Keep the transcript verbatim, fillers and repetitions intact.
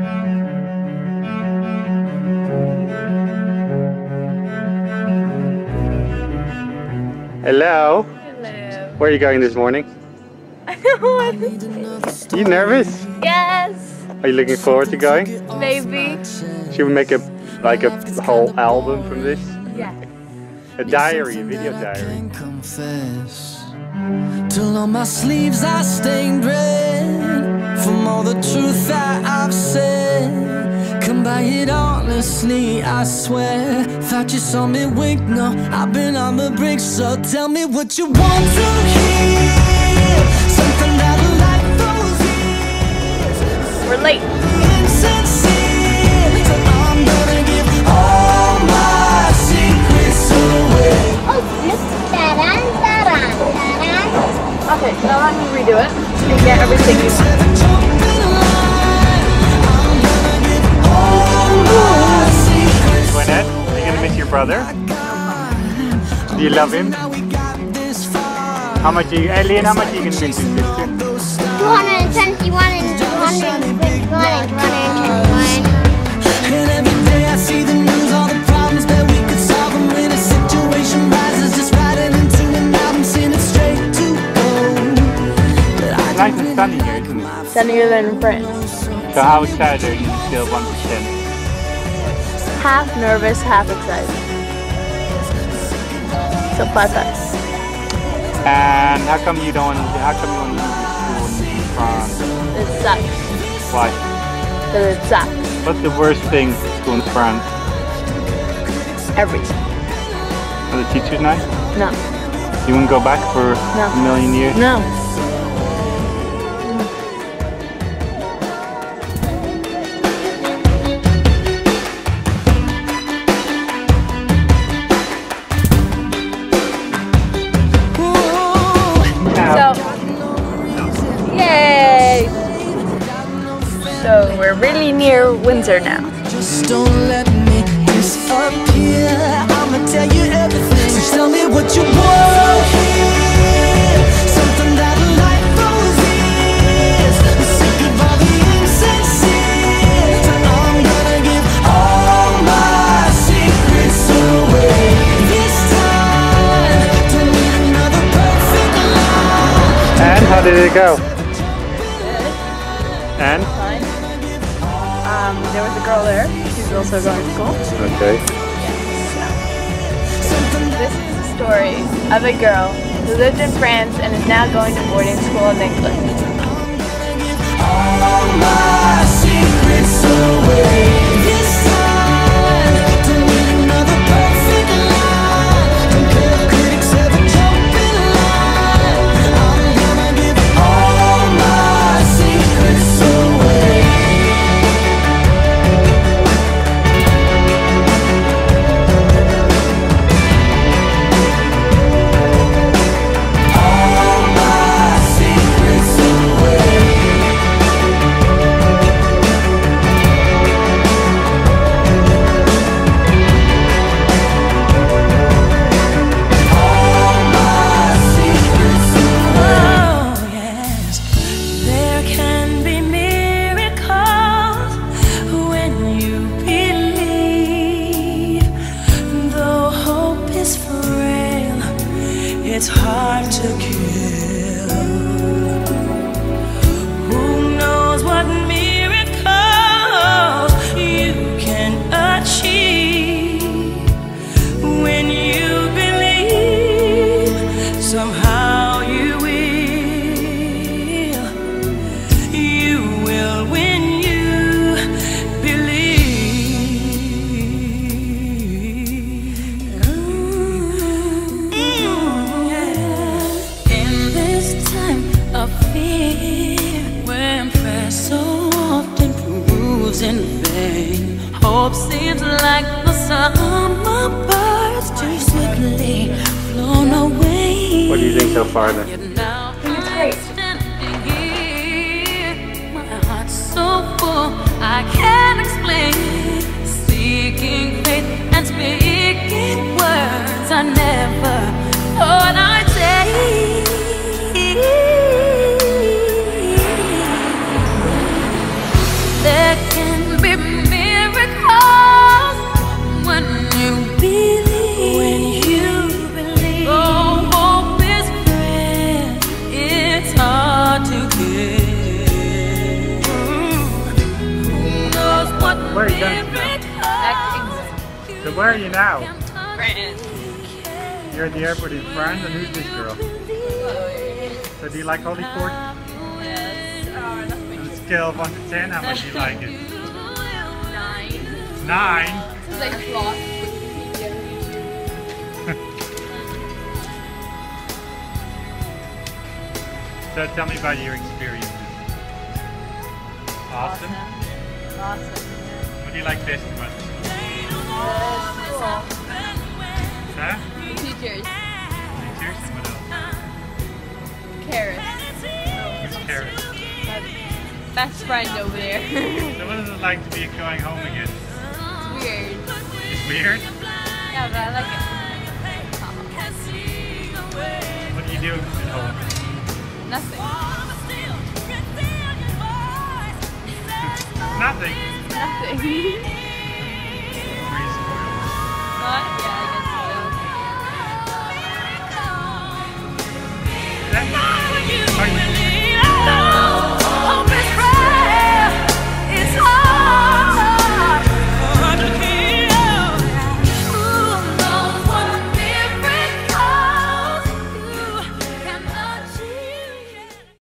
Hello. Hello. Where are you going this morning? I don't want to say. You nervous? Yes. Are you looking forward to going? Maybe. Should we make a like a whole album from this? Yeah. A diary, a video diary. Till on my sleeves I stained red from all the truth that I've said. Come by it honestly, I swear. Thought you saw me wink, no, I've been on the brink. So tell me what you want to hear. Something that'll light those ears. We're late. Insincere, so I'm gonna give all my secrets away. Okay, now I'm gonna redo it and get everything you want. Gwyneth, are you gonna miss your brother? Do you love him? How much are you, Alien, how much are you gonna miss your sister? two hundred twenty-one and two hundred fifty-one and two hundred twenty-one. And every day I see the news, all the problems that we could solve them. When a situation rises, just writing into an album, send it straight to gold. It's nice and sunny here, isn't it? Sunnier than in France. So how excited are you still one to ten? Half nervous, half excited. So five bucks. And how come you don't, how come you want to move to school in France? It sucks. Why? Because it sucks. What's the worst thing in school in France? Everything. Are the teachers nice? No. You wouldn't go back for No. a million years? No. So, yay! So we're really near Windsor now. Just don't let me disappear. I'ma tell you everything. So tell me what you want here. Something that'll light those ears. I'm sick of all the insincere. So I'm gonna give all my secrets away. This time, don't need another perfect lie. And how did it go? And? Fine. Um, there was a girl there. She's also going to school. Okay. This is the story of a girl who lived in France and is now going to boarding school in England. All my secrets away. This time, don't need another perfect lie. Don't care if critics ever jump in line. I'm gonna give all my secrets away. All my secrets away. All my secrets away. Oh yes, there can be miracles when you believe. Though hope is frail, it's hard to kill. Who knows what miracles you can achieve when you believe? Somehow you will. You will when you believe. In this time of fear, when prayer so often proves in vain, hope seems like the summer birds too swiftly flown away. What do you think so far then? Now think it's great. I'm standing here, my heart's so full I can't explain. Seeking faith and speaking words I never thought I'd say. There can So where are you now? France. You're at the airport in France, and who's this girl? Chloe. So do you like Holyport? Yes. Oh, that's my On a scale of one to ten, how much do you like it? nine. Nine? It's like flop. So tell me about your experiences. Awesome. Awesome. What do you like best about it? Uh, school. Huh? The teachers. Teachers? What else? Karis. Who's Karen? My best friend over there. So what is it like to be going home again? It's weird. It's weird? Yeah, but I like it. What do you do at home? Nothing. Nothing. Nothing. Were you spoiled? Not yet.